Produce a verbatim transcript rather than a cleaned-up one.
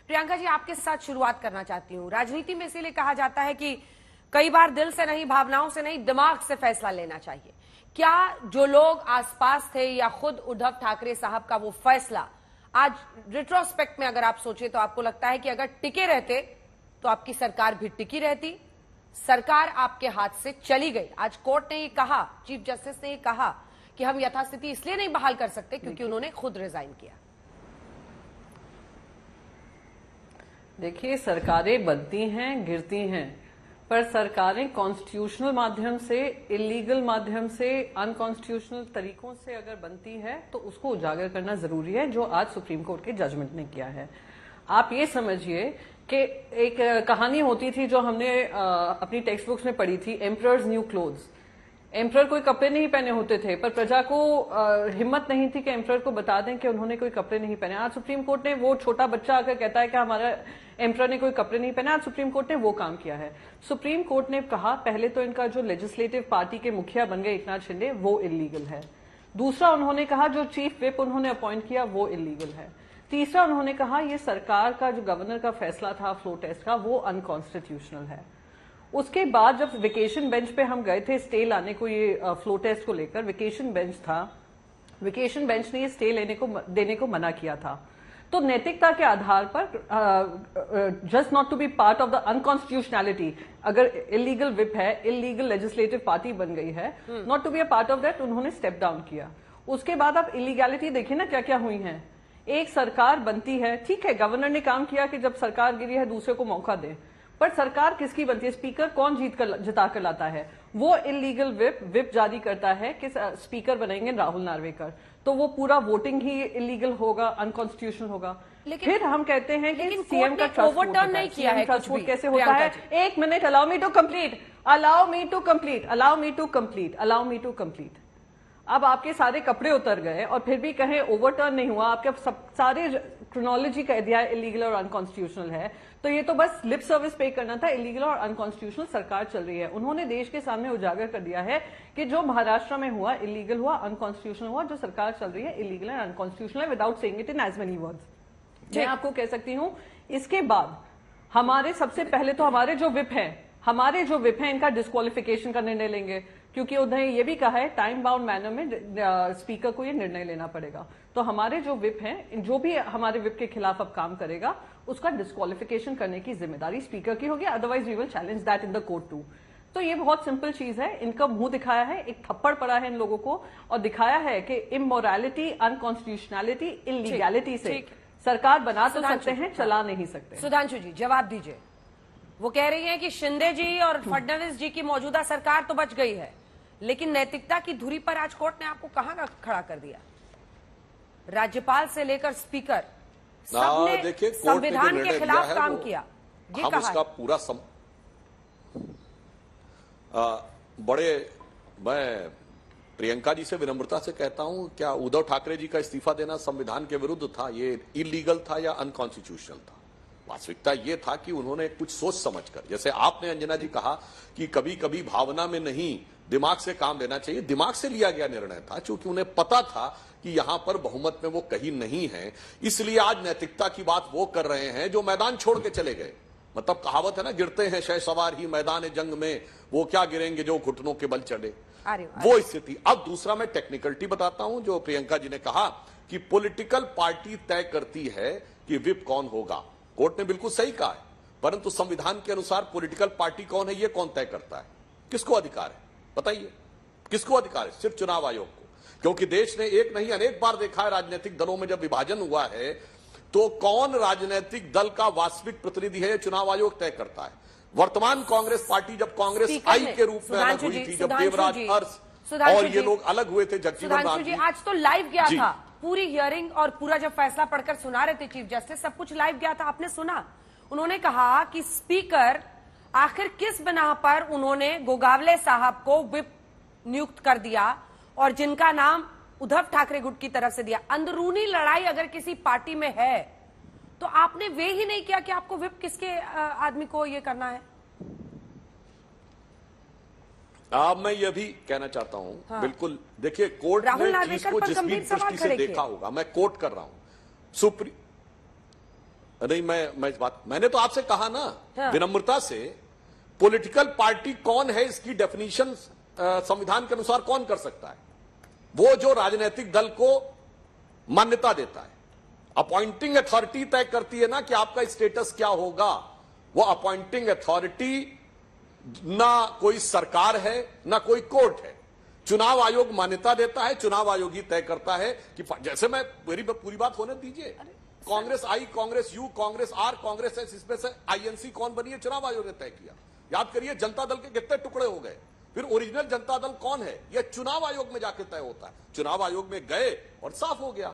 प्रियंका जी, आपके साथ शुरुआत करना चाहती हूँ। राजनीति में इसीलिए कहा जाता है कि कई बार दिल से नहीं, भावनाओं से नहीं, दिमाग से फैसला लेना चाहिए। क्या जो लोग आसपास थे या खुद उद्धव ठाकरे साहब का वो फैसला आज रिट्रोस्पेक्ट में अगर आप सोचे तो आपको लगता है कि अगर टिके रहते तो आपकी सरकार भी टिकी रहती? सरकार आपके हाथ से चली गई। आज कोर्ट ने ये कहा, चीफ जस्टिस ने ये कहा कि हम यथास्थिति इसलिए नहीं बहाल कर सकते क्योंकि उन्होंने खुद रिजाइन किया। देखिए, सरकारें बनती हैं, गिरती हैं, पर सरकारें कॉन्स्टिट्यूशनल माध्यम से, इलीगल माध्यम से, अनकॉन्स्टिट्यूशनल तरीकों से अगर बनती है तो उसको उजागर करना जरूरी है, जो आज सुप्रीम कोर्ट के जजमेंट ने किया है। आप ये समझिए कि एक कहानी होती थी जो हमने अपनी टेक्स्ट बुक्स में पढ़ी थी, एम्परर्स न्यू क्लोथ्स। एम्परर कोई कपड़े नहीं पहने होते थे, पर प्रजा को हिम्मत नहीं थी कि एम्परर को बता दें कि उन्होंने कोई कपड़े नहीं पहने। आज सुप्रीम कोर्ट ने, वो छोटा बच्चा आकर कहता है कि हमारा एम्परर ने कोई कपड़े नहीं पहने, आज सुप्रीम कोर्ट ने वो काम किया है। सुप्रीम कोर्ट ने कहा, पहले तो इनका जो लेजिस्लेटिव पार्टी के मुखिया बन गए एकनाथ शिंदे, वो इलीगल है। दूसरा, उन्होंने कहा जो चीफ विप उन्होंने अपॉइंट किया वो इलीगल है। तीसरा, उन्होंने कहा ये सरकार का जो गवर्नर का फैसला था फ्लो टेस्ट का, वो अनकॉन्स्टिट्यूशनल है। उसके बाद जब वेकेशन बेंच पे हम गए थे स्टे लाने को, ये फ्लो टेस्ट को लेकर वेकेशन बेंच था, वेकेशन बेंच ने ये स्टे लेने को देने को मना किया था। तो नैतिकता के आधार पर, just not to be part of the unconstitutionality, अगर इलीगल विप है, इलीगल लेजिस्लेटिव पार्टी बन गई है, not to be a part of that, उन्होंने स्टेप डाउन किया। उसके बाद आप इलीगैलिटी देखिए ना क्या क्या हुई है। एक सरकार बनती है, ठीक है, गवर्नर ने काम किया कि जब सरकार गिरी है दूसरे को मौका दे, पर सरकार किसकी बनती है? स्पीकर कौन जीत कर जिता कर लाता है? वो इलीगल विप विप जारी करता है कि स्पीकर बनेंगे राहुल नार्वेकर, तो वो पूरा वोटिंग ही इलीगल होगा, अनकॉन्स्टिट्यूशनल होगा। फिर हम कहते हैं कि सीएम का ट्रस्ट वोट नहीं किया है, ट्रस्ट वोट कैसे होता है? एक minute, allow me to complete, allow me to complete, allow me to complete, allow me to complete. अब आपके सारे कपड़े उतर गए और फिर भी कहें ओवरटर्न नहीं हुआ, आपके सब सारे क्रोनोलॉजी कह दिया इलीगल और अनकॉन्स्टिट्यूशनल है, तो ये तो बस लिप सर्विस पे करना था। इलीगल और अनकॉन्स्टिट्यूशनल सरकार चल रही है। उन्होंने देश के सामने उजागर कर दिया है कि जो महाराष्ट्र में हुआ इलीगल हुआ, अनकॉन्स्टिट्यूशनल हुआ, जो सरकार चल रही है इलीगल एंड अनकॉन्स्टिट्यूशनल है, without saying it in as many words. मैं आपको कह सकती हूं, इसके बाद हमारे सबसे पहले तो हमारे जो विप है, हमारे जो विप है इनका डिस्क्वालिफिकेशन का निर्णय लेंगे, क्योंकि उन्हें ये भी कहा है टाइम बाउंड मैनर में स्पीकर को ये निर्णय लेना पड़ेगा। तो हमारे जो विप हैं, जो भी हमारे विप के खिलाफ अब काम करेगा, उसका डिस्क्वालिफिकेशन करने की जिम्मेदारी स्पीकर की होगी, otherwise we will challenge that in the court too. तो ये बहुत सिंपल चीज है। इनका मुंह दिखाया है, एक थप्पड़ पड़ा है इन लोगों को और दिखाया है कि इमोरलिटी, अनकॉन्स्टिट्यूशनैलिटी, इलीगैलिटी से सरकार बना तो सकते हैं, चला नहीं सकते। सुधांशु जी, जवाब दीजिए। वो कह रही हैं कि शिंदे जी और फडणवीस जी की मौजूदा सरकार तो बच गई है, लेकिन नैतिकता की धुरी पर आज कोर्ट ने आपको कहां खड़ा कर दिया? राज्यपाल से लेकर स्पीकर सबने संविधान के खिलाफ काम किया। ये हम कहा इसका पूरा सम... आ, बड़े मैं प्रियंका जी से विनम्रता से कहता हूं, क्या उद्धव ठाकरे जी का इस्तीफा देना संविधान के विरुद्ध था? ये इलीगल था या अनकॉन्स्टिट्यूशनल था? वास्तविकता ये था कि उन्होंने कुछ सोच समझकर, जैसे आपने अंजना जी कहा कि कभी कभी भावना में नहीं दिमाग से काम लेना चाहिए, दिमाग से लिया गया निर्णय था, क्योंकि उन्हें पता था कि यहां पर बहुमत में वो कहीं नहीं है, इसलिए आज नैतिकता की बात वो कर रहे हैं जो मैदान छोड़ के चले गए। मतलब कहावत है ना, गिरते हैं शह सवार ही मैदान जंग में, वो क्या गिरेंगे जो घुटनों के बल चढ़े, वो स्थिति। अब दूसरा मैं टेक्निकलिटी बताता हूं, जो प्रियंका जी ने कहा कि पॉलिटिकल पार्टी तय करती है कि विप कौन होगा। कोर्ट ने बिल्कुल सही कहा है, परंतु संविधान के अनुसार पॉलिटिकल पार्टी कौन है ये कौन तय करता है? किसको अधिकार है बताइए? किसको अधिकार है? सिर्फ चुनाव आयोग को। क्योंकि देश ने एक नहीं अनेक बार देखा है, राजनीतिक दलों में जब विभाजन हुआ है तो कौन राजनीतिक दल का वास्तविक प्रतिनिधि है, चुनाव आयोग तय करता है। वर्तमान कांग्रेस पार्टी जब कांग्रेस आई के रूप में अलग हुई थी, जब देवराज अर्स और ये लोग अलग हुए थे, जगजीवन राम जी, आज तो लाइव गया था पूरी हियरिंग, और पूरा जब फैसला पढ़कर सुना रहे थे चीफ जस्टिस, सब कुछ लाइव गया था, आपने सुना। उन्होंने कहा कि स्पीकर आखिर किस बिना पर उन्होंने गोगावले साहब को विप नियुक्त कर दिया और जिनका नाम उद्धव ठाकरे गुट की तरफ से दिया। अंदरूनी लड़ाई अगर किसी पार्टी में है तो आपने वे ही नहीं किया कि आपको विप किसके आदमी को ये करना है। अब मैं यह भी कहना चाहता हूं, हाँ। बिल्कुल देखिए, कोर्ट ने चीज को जिस भी दृष्टि से देखा होगा, मैं कोर्ट कर रहा हूं, सुप्रीम नहीं, मैं मैं इस बात मैंने तो आपसे कहा ना, हाँ। विनम्रता से, पॉलिटिकल पार्टी कौन है इसकी डेफिनेशन संविधान के अनुसार कौन कर सकता है? वो जो राजनीतिक दल को मान्यता देता है। अपॉइंटिंग अथॉरिटी तय करती है ना कि आपका स्टेटस क्या होगा। वो अपॉइंटिंग अथॉरिटी ना कोई सरकार है ना कोई कोर्ट है। चुनाव आयोग मान्यता देता है, चुनाव आयोग ही तय करता है कि जैसे मैं मेरी पूरी बात होने दीजिए। Congress I, Congress U, Congress R, Congress S, इसमें से आईएनसी कौन बनी है? चुनाव आयोग ने तय किया। याद करिए जनता दल के कितने टुकड़े हो गए, फिर ओरिजिनल जनता दल कौन है? यह चुनाव आयोग में जाके तय होता है। चुनाव आयोग में गए और साफ हो गया।